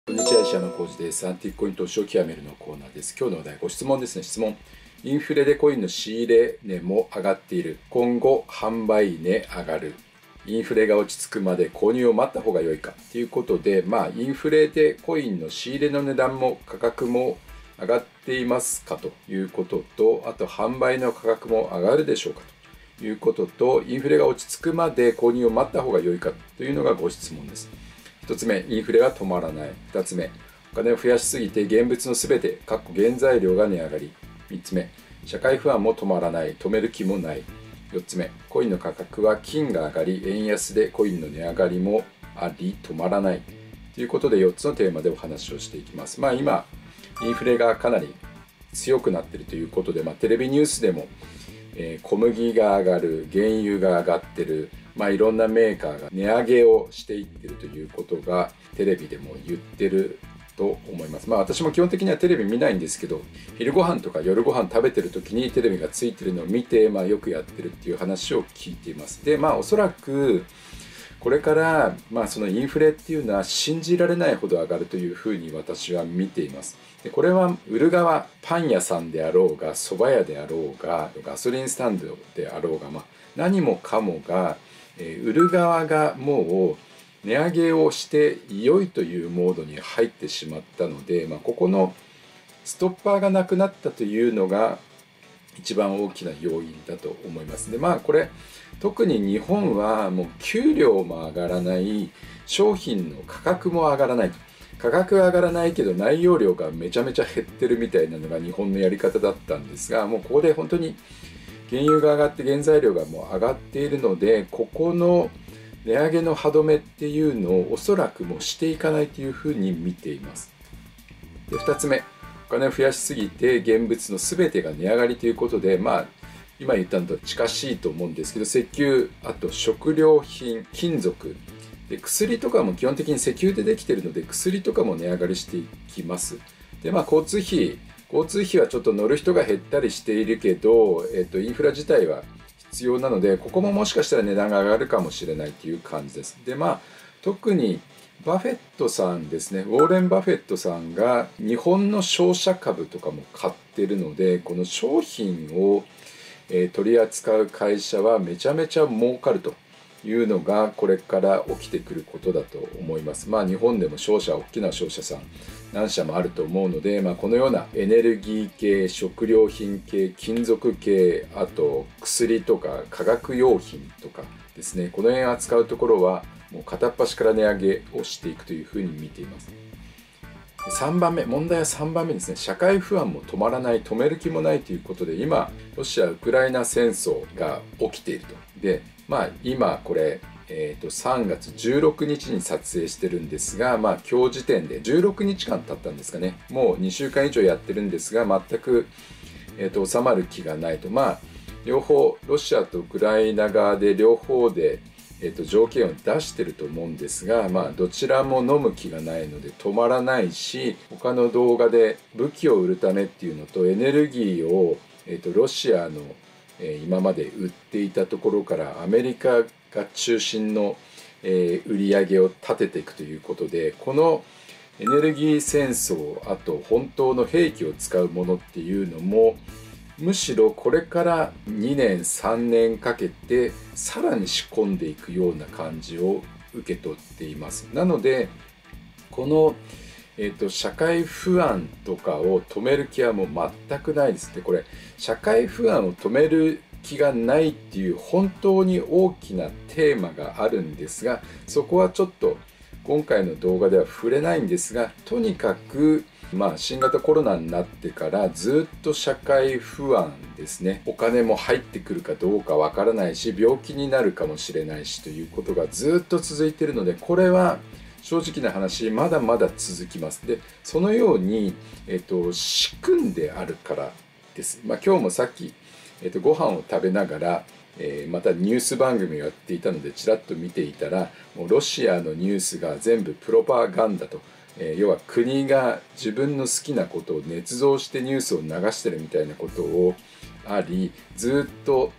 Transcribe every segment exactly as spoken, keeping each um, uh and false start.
こんにちは、石山浩二です。アンティークコイン投資を極めるのコーナーです。今日のお題、ご質問ですね。質問。インフレでコインの仕入れ値も上がっている。今後、販売値上がる。インフレが落ち着くまで購入を待った方が良いかということで、まあ、インフレでコインの仕入れの値段も価格も上がっていますかということと、あと販売の価格も上がるでしょうかということと、インフレが落ち着くまで購入を待った方が良いかというのがご質問です。ひとつめ、インフレが止まらない。ふたつめ、お金を増やしすぎて現物のすべて、かっこ原材料が値上がり。みっつめ、社会不安も止まらない。止める気もない。よっつめ、コインの価格は金が上がり、円安でコインの値上がりもあり、止まらない。ということでよっつのテーマでお話をしていきます。まあ今、インフレがかなり強くなっているということで、まあ、テレビニュースでも、えー、小麦が上がる、原油が上がってる、まあ、いろんなメーカーが値上げをしていってるということがテレビでも言ってると思います。まあ私も基本的にはテレビ見ないんですけど、昼ご飯とか夜ご飯食べてる時にテレビがついてるのを見て、まあよくやってるっていう話を聞いています。で、まあおそらくこれからまあそのインフレっていうのは信じられないほど上がるというふうに私は見ています。でこれは売る側、パン屋さんであろうが、蕎麦屋であろうが、ガソリンスタンドであろうが、まあ何もかもが売る側がもう値上げをして良いというモードに入ってしまったので、まあ、ここのストッパーがなくなったというのが一番大きな要因だと思います。でまあこれ特に日本はもう給料も上がらない、商品の価格も上がらない、価格は上がらないけど内容量がめちゃめちゃ減ってるみたいなのが日本のやり方だったんですが、もうここで本当に原油が上がって原材料がもう上がっているので、ここの値上げの歯止めっていうのをおそらくもうしていかないというふうに見ています。でふたつめ、お金を増やしすぎて現物の全てが値上がりということで、まあ今言ったのと近しいと思うんですけど、石油、あと食料品、金属で薬とかも基本的に石油でできているので、薬とかも値上がりしていきます。でまあ交通費交通費はちょっと乗る人が減ったりしているけど、えっと、インフラ自体は必要なので、ここももしかしたら値段が上がるかもしれないという感じです。で、まあ、特にバフェットさんですね、ウォーレン・バフェットさんが日本の商社株とかも買ってるので、この商品を取り扱う会社はめちゃめちゃ儲かるというのがこれから起きてくることだと思います。まあ日本でも商社、大きな商社さん何社もあると思うので、まあ、このようなエネルギー系、食料品系、金属系、あと薬とか化学用品とかですね、この辺扱うところはもう片っ端から値上げをしていくというふうに見ています。さんばんめ、問題はさんばんめですね。社会不安も止まらない、止める気もないということで、今ロシア・ウクライナ戦争が起きていると。でまあ今これえー、とさんがつじゅうろくにちに撮影してるんですが、まあ、今日時点でじゅうろくにちかん経ったんですかね。もうにしゅうかん以上やってるんですが、全く、えー、と収まる気がないと。まあ両方ロシアとウクライナ側で両方で、えー、と条件を出してると思うんですが、まあ、どちらも飲む気がないので止まらないし、他の動画で武器を売るためっていうのとエネルギーを、えー、とロシアの今まで売っていたところからアメリカが中心の売り上げを立てていくということで、このエネルギー戦争、あと本当の兵器を使うものっていうのもむしろこれからにねんさんねんかけてさらに仕込んでいくような感じを受け取っています。なのでこのえーと、社会不安とかを止める気はもう全くないですね。これ社会不安を止める気がないっていう本当に大きなテーマがあるんですが、そこはちょっと今回の動画では触れないんですが、とにかくまあ新型コロナになってからずっと社会不安ですね。お金も入ってくるかどうかわからないし、病気になるかもしれないしということがずっと続いているので、これは正直な話まだまだ続きます。でそのように、えっと、仕組んであるからです。まあ、今日もさっき、えっと、ご飯を食べながら、えー、またニュース番組をやっていたのでちらっと見ていたら、もうロシアのニュースが全部プロパガンダと、えー、要は国が自分の好きなことを捏造してニュースを流してるみたいなことをあり、ずっと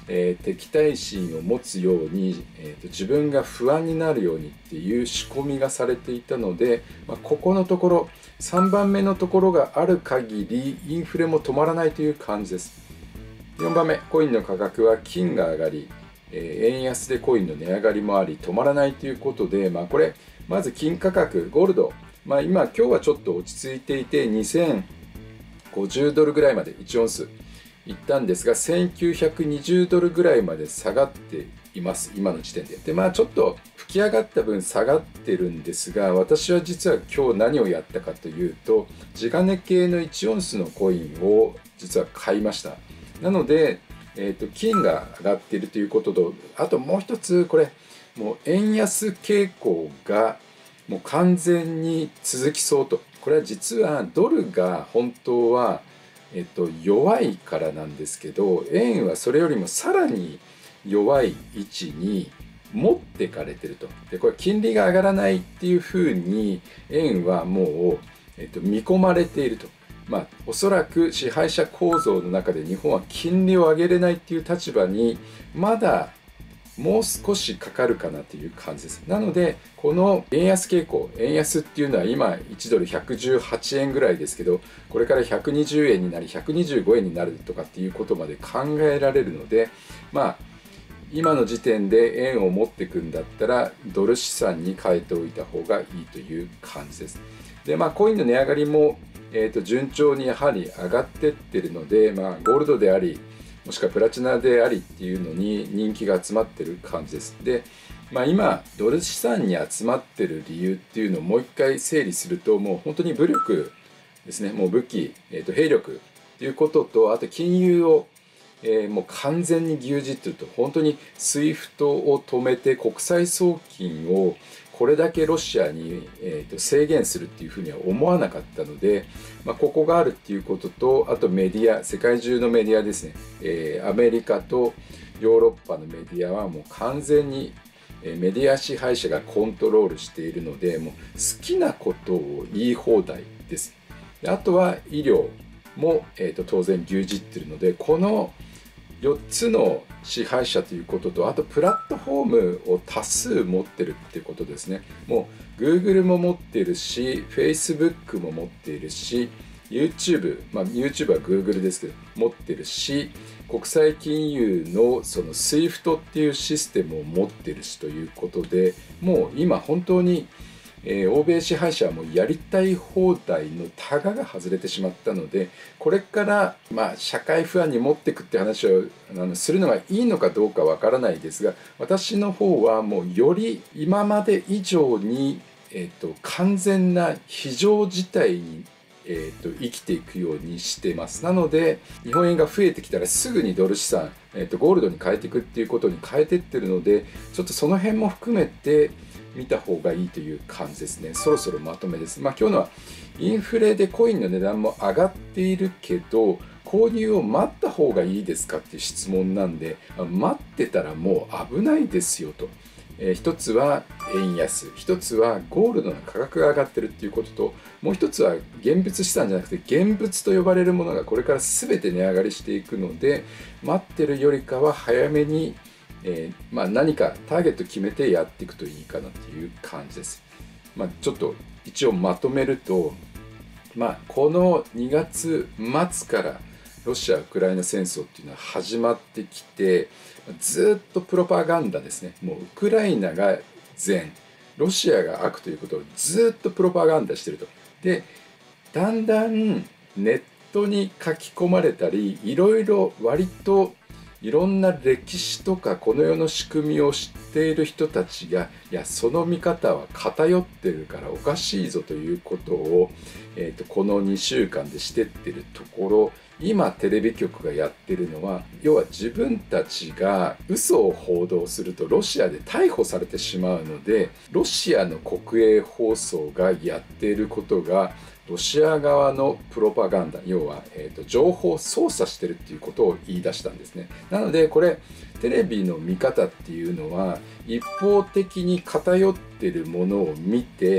えー、敵対心を持つように、えーと、自分が不安になるようにっていう仕込みがされていたので、まあ、ここのところさんばんめのところがある限りインフレも止まらないという感じです。よんばんめ、コインの価格は金が上がり、えー、円安でコインの値上がりもあり止まらないということで、まあ、これまず金価格ゴールド、まあ、今今日はちょっと落ち着いていてにせんごじゅうドルぐらいまでいちオンスいったんですが、せんきゅうひゃくにじゅうドルぐらいまで下がっています今の時点で。でまあちょっと吹き上がった分下がってるんですが、私は実は今日何をやったかというと、地金系のいちオンスのコインを実は買いました。なので、えーと、金が上がっているということと、あともう一つ、これもう円安傾向がもう完全に続きそうと。これは実はドルが本当はえっと、弱いからなんですけど、円はそれよりもさらに弱い位置に持ってかれてると。でこれ金利が上がらないっていうふうに円はもう、えっと、見込まれていると。まあおそらく支配者構造の中で日本は金利を上げれないっていう立場にまだもう少しかかるかなという感じです。なのでこの円安傾向、円安っていうのは今いちドルひゃくじゅうはちえんぐらいですけど、これからひゃくにじゅうえんになりひゃくにじゅうごえんになるとかっていうことまで考えられるので、まあ今の時点で円を持っていくんだったらドル資産に変えておいた方がいいという感じです。でまあコインの値上がりも、えーと順調にやはり上がってってるので、まあゴールドでありもしくはプラチナでありっていうのに人気が集まってる感じです。で、まあ、今ドル資産に集まってる理由っていうのをもう一回整理すると、もう本当に武力ですね、もう武器、えー、と兵力っていうことと、あと金融を、えーもう完全に牛耳ってると、本当にスイフトを止めて国際送金をこれだけロシアに、えー、と制限するっていうふうには思わなかったので、まあ、ここがあるっていうことと、あとメディア、世界中のメディアですね、えー、アメリカとヨーロッパのメディアはもう完全にメディア支配者がコントロールしているので、もう好きなことを言い放題です。であとは医療も、えー、と当然牛耳ってるので、このよっつの支配者ということと、あとプラットフォームを多数持ってるっていうことですね。もう Google も持ってるし Facebook も持っているし YouTube、まあ YouTube は Google ですけど持ってるし、国際金融のその スイフト っていうシステムを持ってるしということで、もう今本当にえー、欧米支配者はもうやりたい放題のタガが外れてしまったので、これから、まあ、社会不安に持っていくって話をあのするのがいいのかどうかわからないですが、私の方はもうより今まで以上に、えー、と完全な非常事態にえー、と生きていくようにしてます。なので日本円が増えてきたらすぐにドル資産、えー、とゴールドに変えていくっていうことに変えていってるので、ちょっとその辺も含めて見た方がいいという感じですね。そろそろまとめです。まあ今日のはインフレでコインの値段も上がっているけど、購入を待った方がいいですかっていう質問なんで、待ってたらもう危ないですよと。えー、一つは円安、一つはゴールドの価格が上がってるっていうことと、もう一つは現物資産じゃなくて現物と呼ばれるものがこれから全て値上がりしていくので、待ってるよりかは早めに、えーまあ、何かターゲット決めてやっていくといいかなっていう感じです。まあ、ちょっと一応まとめると、まあ、このにがつ末からロシア・ウクライナ戦争っていうのは始まってきて、ずっとプロパガンダですね。もうウクライナが善、ロシアが悪ということをずっとプロパガンダしてると。で、だんだんネットに書き込まれたり、いろいろ割といろんな歴史とかこの世の仕組みを知っている人たちが、いやその見方は偏ってるからおかしいぞということを、えーと、このにしゅうかんでしてってるところ、今テレビ局がやってるのは、要は自分たちが嘘を報道するとロシアで逮捕されてしまうので、ロシアの国営放送がやっていることがロシア側のプロパガンダ、要は、えーと、情報を操作してるっていうことを言い出したんですね。なのでこれテレビの見方っていうのは一方的に偏ってるものを見て、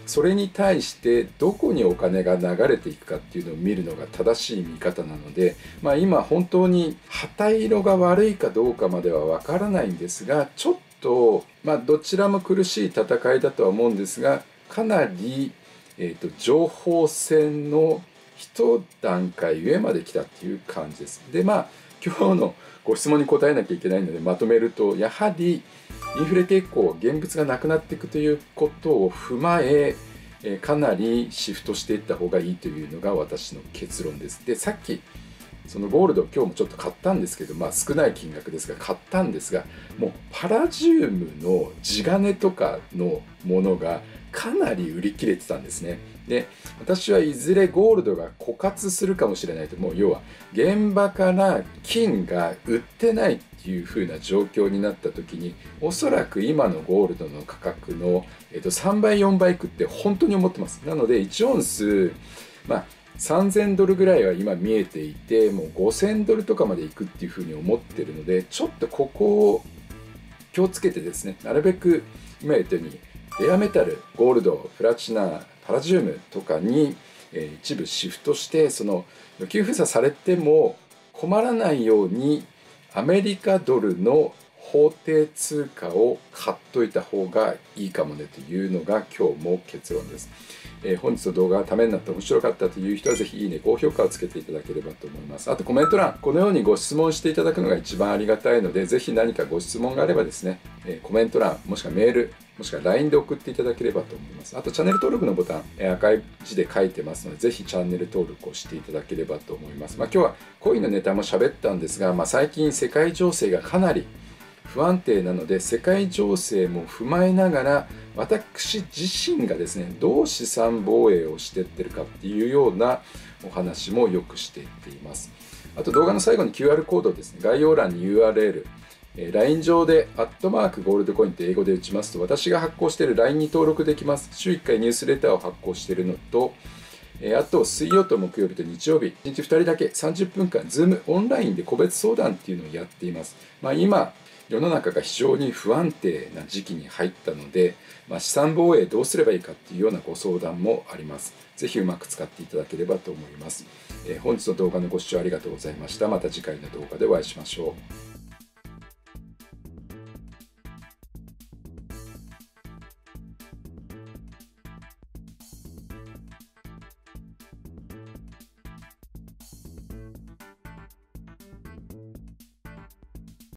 それに対してどこにお金が流れていくかっていうのを見るのが正しい見方なので、まあ、今本当に旗色が悪いかどうかまではわからないんですが、ちょっと、まあ、どちらも苦しい戦いだとは思うんですが、かなり、えーと、情報戦の一段階上まで来たっていう感じです。で、まあ今日のご質問に答えなきゃいけないのでまとめると、やはりインフレ傾向、現物がなくなっていくということを踏まえ、えかなりシフトしていった方がいいというのが私の結論です。で、さっきそのゴールド今日もちょっと買ったんですけど、まあ少ない金額ですが買ったんですが、もうパラジウムの地金とかのものがかなり売り切れてたんですね。で、私はいずれゴールドが枯渇するかもしれないと、もう要は現場から金が売ってないっていう風な状況になった時に、おそらく今のゴールドの価格の、えっと、さんばいよんばいいくって本当に思ってます。なのでいちオンス、まあさんぜんドルぐらいは今見えていて、もうごせんドルとかまでいくっていう風に思ってるので、ちょっとここを気をつけてですね、なるべく今言ったようにレアメタル、ゴールド、プラチナ、パラジウムとかに、えー、一部シフトして、その預給封鎖されても困らないようにアメリカドルの法定通貨を買っといた方がいいかもねというのが今日も結論です。えー、本日の動画がためになって面白かったという人はぜひいいね、高評価をつけていただければと思います。あとコメント欄、このようにご質問していただくのが一番ありがたいので、ぜひ何かご質問があればですね、えー、コメント欄、もしくはメール、もしくは ライン で送っていただければと思います。あとチャンネル登録のボタン、えー、赤い字で書いてますので、ぜひチャンネル登録をしていただければと思います。まあ、今日はコインのネタも喋ったんですが、まあ、最近世界情勢がかなり不安定なので、世界情勢も踏まえながら私自身がですね、どう資産防衛をしていってるかっていうようなお話もよくしていっています。あと動画の最後に キューアール コードですね、概要欄に ユーアールエル、えー、ライン 上でアットマークゴールドコインって英語で打ちますと、私が発行している ライン に登録できます。週いっかいニュースレターを発行しているのと、えー、あと水曜と木曜日と日曜日、いちにちふたりだけさんじゅっぷんかん Zoom オンラインで個別相談っていうのをやっています。まあ、今世の中が非常に不安定な時期に入ったので、まあ、資産防衛どうすればいいかっていうようなご相談もあります。ぜひうまく使っていただければと思います。えー、本日の動画のご視聴ありがとうございました。また次回の動画でお会いしましょう。